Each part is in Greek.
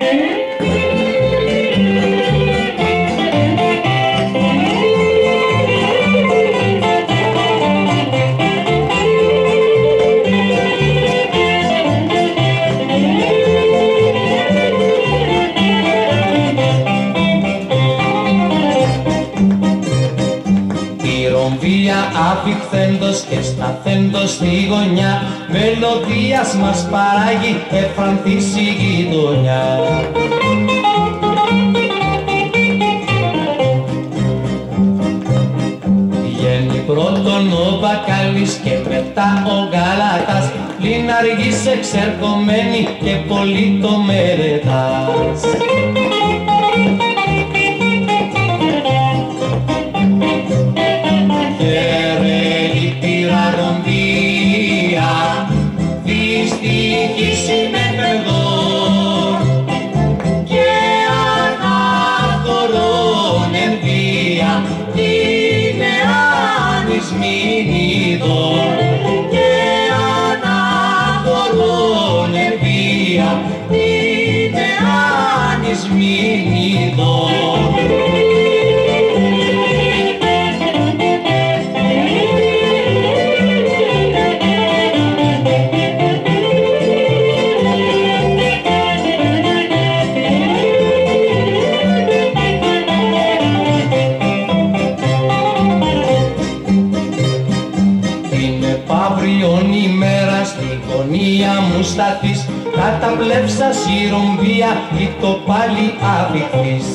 Απηχθέντος και σταθέντος στη γωνιά, μελωδίας μας παράγει εφρανθής η γειτονιά. Βγαίνει πρώτον ο μπακάλης και μετά ο γαλάτας, πλην αργής εξερχομένη και πολύ το μερετάς. σταθείς, καταβλέψας η ρομβία ή το πάλι αβυθείς.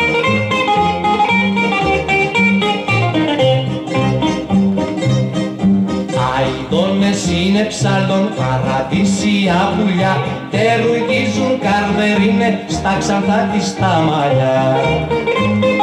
Αηδόνες είναι ψάλλον, παραδείσια πουλιά, τερουγίζουν καρδερίνε στα ξανθά της τα μαλλιά.